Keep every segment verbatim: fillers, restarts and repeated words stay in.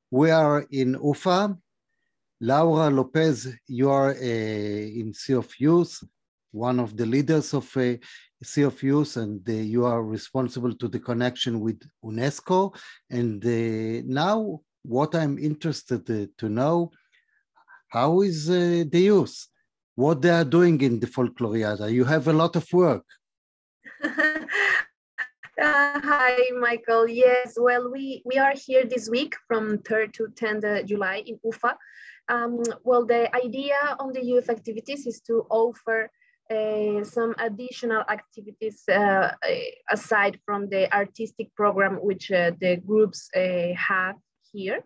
We are in U F A. Laura Lopez, you are uh, in C I O F Youth, one of the leaders of uh, C I O F Youth, and uh, you are responsible to the connection with UNESCO. And uh, now what I'm interested uh, to know, how is uh, the youth? What they are doing in the Folkloriada? You have a lot of work. Uh, hi, Michael. Yes, well, we, we are here this week from third to tenth of July in U F A. Um, well, the idea on the youth activities is to offer uh, some additional activities uh, aside from the artistic program, which uh, the groups uh, have here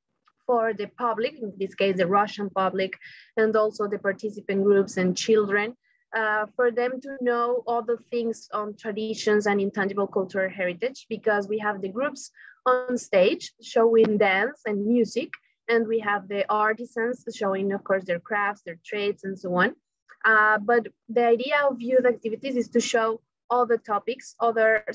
for the public, in this case, the Russian public, and also the participant groups and children. Uh, for them to know all the things on traditions and intangible cultural heritage, because we have the groups on stage showing dance and music, and we have the artisans showing, of course, their crafts, their trades, and so on. Uh, but the idea of youth activities is to show all the topics, other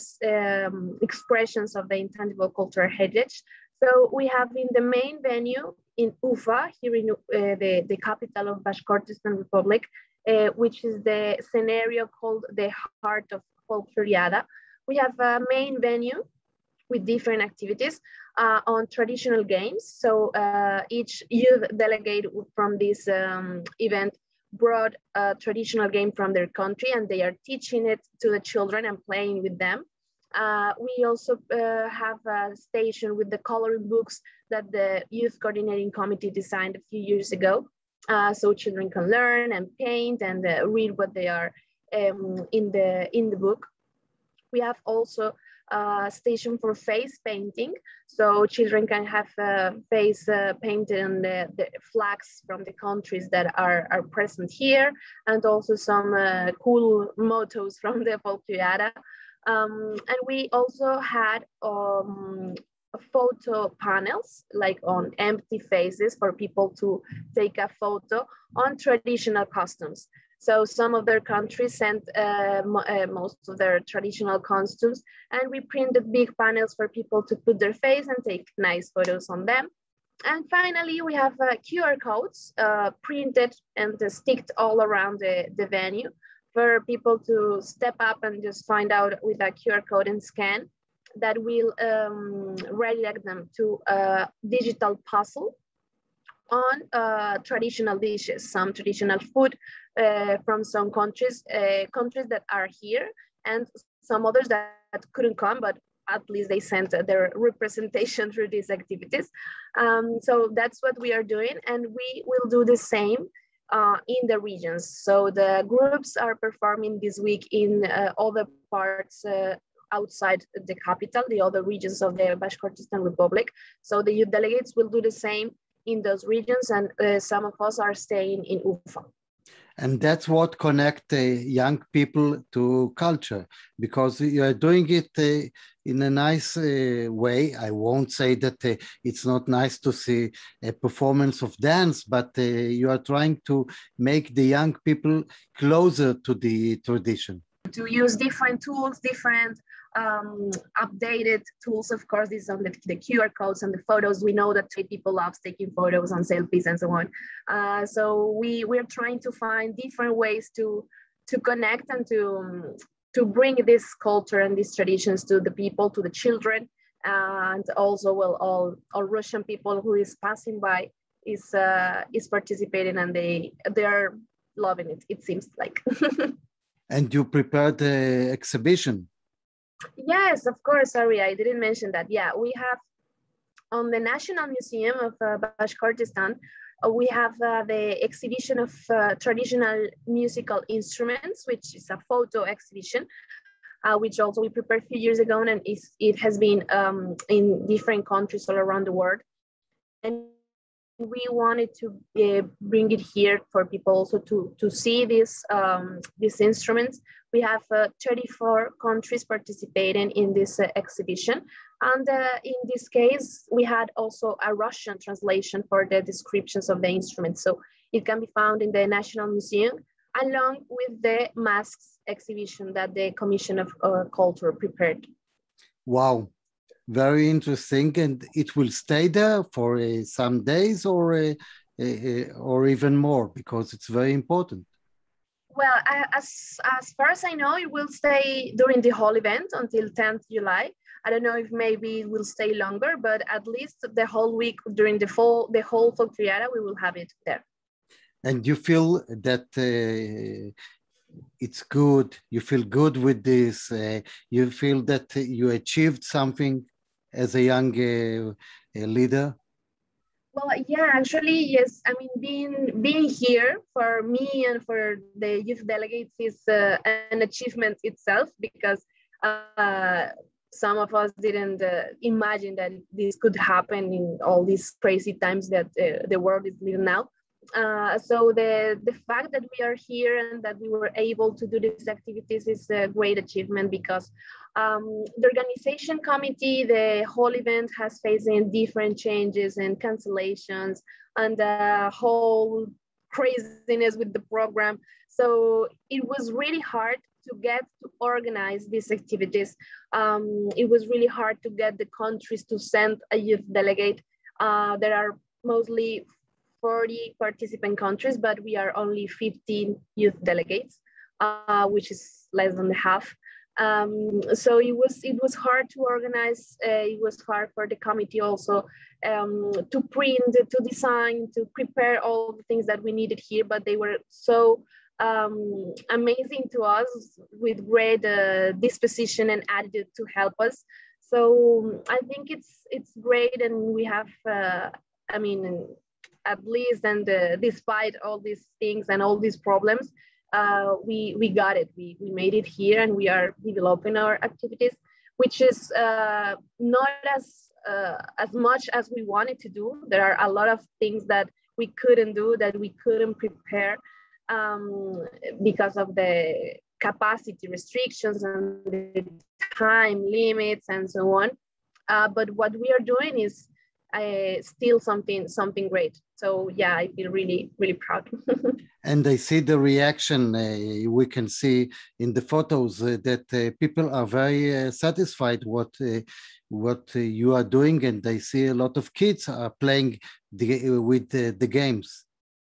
um, expressions of the intangible cultural heritage. So we have in the main venue in U F A, here in uh, the, the capital of Bashkortostan Republic, Uh, which is the scenario called the Heart of Folkloriada. We have a main venue with different activities uh, on traditional games. So uh, each youth delegate from this um, event brought a traditional game from their country, and they are teaching it to the children and playing with them. Uh, we also uh, have a station with the coloring books that the Youth Coordinating Committee designed a few years ago. Uh, so children can learn and paint and uh, read what they are um, in the in the book. We have also a station for face painting, so children can have uh, face uh, painted on the, the flags from the countries that are, are present here, and also some uh, cool mottos from the Folkloriada. Um, and we also had um, photo panels, like on empty faces for people to take a photo on traditional costumes. So some of their countries sent uh, mo uh, most of their traditional costumes, and we printed big panels for people to put their face and take nice photos on them. And finally, we have uh, Q R codes uh, printed and uh, sticked all around the, the venue for people to step up and just find out with a Q R code and scan, that will um, redirect them to a digital puzzle on uh, traditional dishes, some traditional food uh, from some countries, uh, countries that are here, and some others that, that couldn't come, but at least they sent their representation through these activities. Um, so that's what we are doing, and we will do the same uh, in the regions. So the groups are performing this week in uh, other parts uh, outside the capital, the other regions of the Bashkortostan Republic. So the youth delegates will do the same in those regions, and uh, some of us are staying in U F A. And that's what connects uh, young people to culture, because you are doing it uh, in a nice uh, way. I won't say that uh, it's not nice to see a performance of dance, but uh, you are trying to make the young people closer to the tradition. To use different tools, different um, updated tools. Of course, this is on the, the Q R codes and the photos. We know that people love taking photos on selfies and so on. Uh, so we, we're trying to find different ways to, to connect and to, um, to bring this culture and these traditions to the people, to the children, uh, and also, well, all, all Russian people who is passing by is, uh, is participating, and they, they are loving it, it seems like. And you prepared the exhibition. Yes, of course. Sorry, I didn't mention that. Yeah, we have on the National Museum of uh, Bashkortostan, uh, we have uh, the exhibition of uh, traditional musical instruments, which is a photo exhibition, uh, which also we prepared a few years ago, and it's, it has been um, in different countries all around the world. And we wanted to uh, bring it here for people also to, to see these, um, these instruments. We have uh, thirty-four countries participating in this uh, exhibition. And uh, in this case, we had also a Russian translation for the descriptions of the instruments. So it can be found in the National Museum, along with the masks exhibition that the Commission of uh, Culture prepared. Wow. Very interesting. And it will stay there for uh, some days or, uh, uh, or even more, because it's very important. Well, I, as, as far as I know, it will stay during the whole event until tenth July. I don't know if maybe it will stay longer, but at least the whole week during the fall, the whole Folkloriada, we will have it there. And you feel that uh, it's good, you feel good with this, uh, you feel that you achieved something as a young uh, leader? Well, yeah, actually, yes. I mean, being being here for me and for the youth delegates is uh, an achievement itself, because uh, some of us didn't uh, imagine that this could happen in all these crazy times that uh, the world is living now. Uh, so the the fact that we are here and that we were able to do these activities is a great achievement, because um, the organization committee, the whole event has facing different changes and cancellations and the whole craziness with the program. So it was really hard to get to organize these activities. Um, it was really hard to get the countries to send a youth delegate. Uh, there are mostly forty participant countries, but we are only fifteen youth delegates, uh, which is less than half. Um, so it was it was hard to organize. Uh, it was hard for the committee also um, to print, to design, to prepare all the things that we needed here. But they were so um, amazing to us, with great uh, disposition and attitude to help us. So I think it's it's great, and we have. Uh, I mean. At least, and uh, despite all these things and all these problems, uh, we we got it. We we made it here, and we are developing our activities, which is uh, not as uh, as much as we wanted to do. There are a lot of things that we couldn't do, that we couldn't prepare um, because of the capacity restrictions and the time limits and so on. Uh, but what we are doing is uh, still something something great. So yeah, I feel really, really proud. And I see the reaction uh, we can see in the photos uh, that uh, people are very uh, satisfied what uh, what uh, you are doing, and I see a lot of kids are playing the, uh, with uh, the games.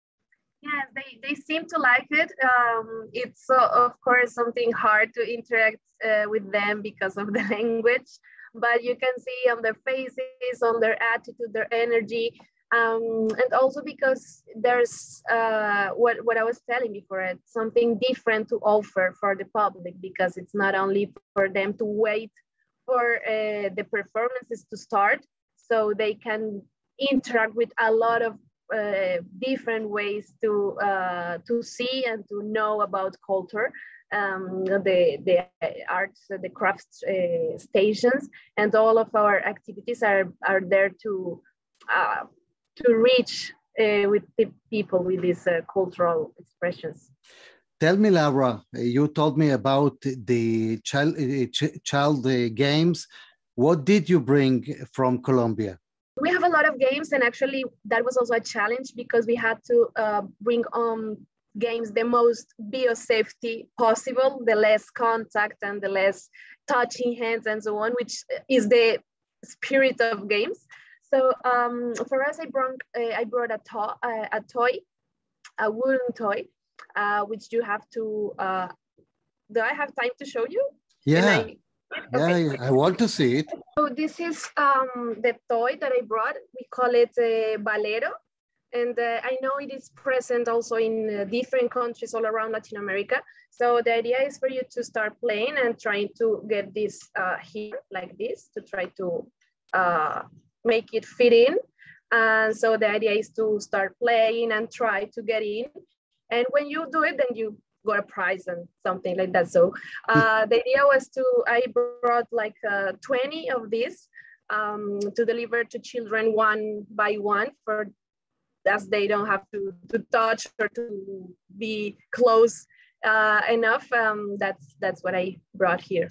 Yes, they, they seem to like it. Um, it's uh, of course something hard to interact uh, with them because of the language, but you can see on their faces, on their attitude, their energy. Um, and also because there's uh, what, what I was telling before, it's something different to offer for the public, because it's not only for them to wait for uh, the performances to start, so they can interact with a lot of uh, different ways to, uh, to see and to know about culture. Um, the, the arts, the crafts uh, stations, and all of our activities are, are there to uh, to reach uh, with the people with these uh, cultural expressions. Tell me, Laura, you told me about the child, uh, ch child uh, games. What did you bring from Colombia? We have a lot of games, and actually that was also a challenge, because we had to uh, bring on games the most biosafety possible, the less contact and the less touching hands and so on, which is the spirit of games. So um, for us, I brought, uh, I brought a, to uh, a toy, a wooden toy, uh, which you have to, uh, do I have time to show you? Yeah, I, okay. yeah, I want to see it. So this is um, the toy that I brought. We call it uh, Valero. And uh, I know it is present also in uh, different countries all around Latin America. So the idea is for you to start playing and trying to get this uh, here like this, to try to uh, make it fit in. And so the idea is to start playing and try to get in. And when you do it, then you got a prize and something like that. So uh, the idea was to, I brought like uh, twenty of these um, to deliver to children one by one, for as they don't have to, to touch or to be close uh, enough. Um, that's, that's what I brought here.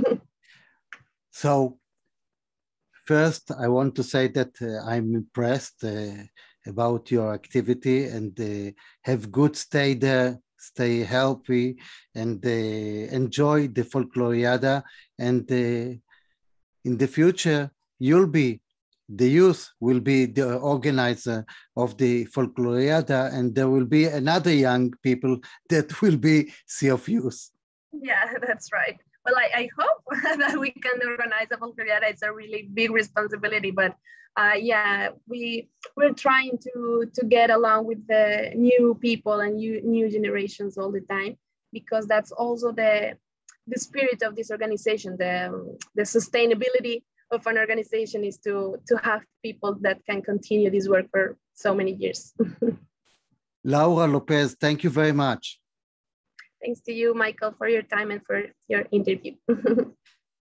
So first, I want to say that uh, I'm impressed uh, about your activity, and uh, have good stay there, stay healthy, and uh, enjoy the Folkloriada. And uh, in the future, you'll be, the youth will be the organizer of the Folkloriada, and there will be another young people that will be C I O F Youth. Yeah, that's right. Well, I, I hope that we can organize a Folkloriada. It's a really big responsibility, but uh, yeah, we we're trying to to get along with the new people and new new generations all the time, because that's also the the spirit of this organization. The the sustainability of an organization is to to have people that can continue this work for so many years. Laura Lopez, thank you very much. Thanks to you, Michael, for your time and for your interview.